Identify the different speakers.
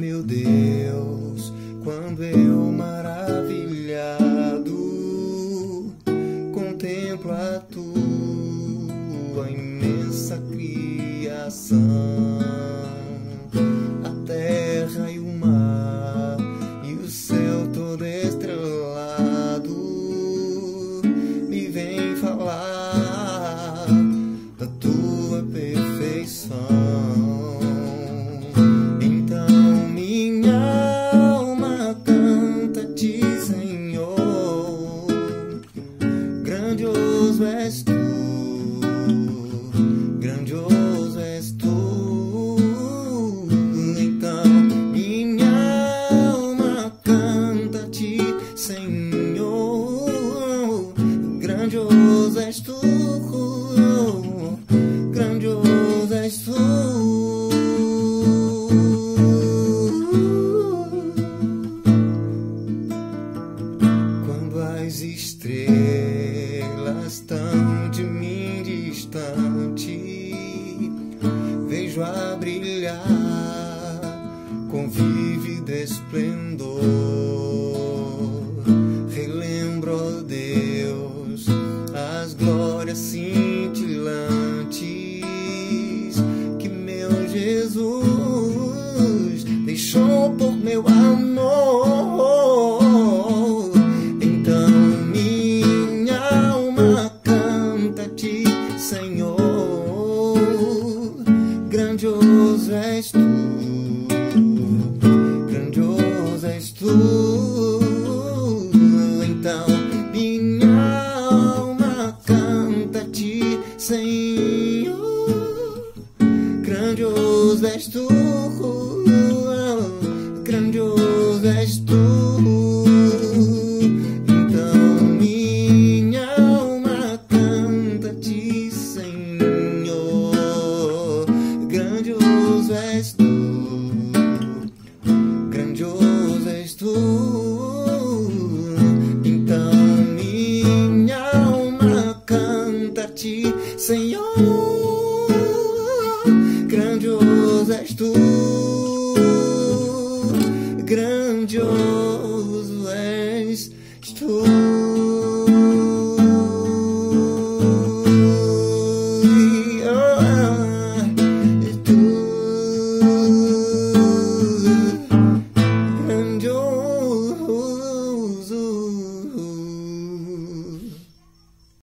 Speaker 1: meu Deus, quando eu maravilhado contemplo a tua imensa criação, a terra e o mar e o céu todo estrelado me vem falar da tua perfeição. Então minha alma canta-te, Senhor, grandioso és tu, grandioso és tu. Então minha alma canta-te, Senhor, grandioso és tu, grandioso és tu. Quando as estrelas tão de mim distante vejo a brilhar com vívido esplendor, relembro, ó Deus, as glórias cintilantes que meu Jesus deixou por meu amor. Então minha alma canta-te, Senhor, grandioso és tu, grandioso és tu. Então minha alma canta-te, Senhor, grandioso és tu, grandioso és tu. Então minha alma canta-te, Senhor, grandioso és tu, grandioso és tu. Então minha alma canta-te, Senhor, grandioso és tu, grandioso és tu.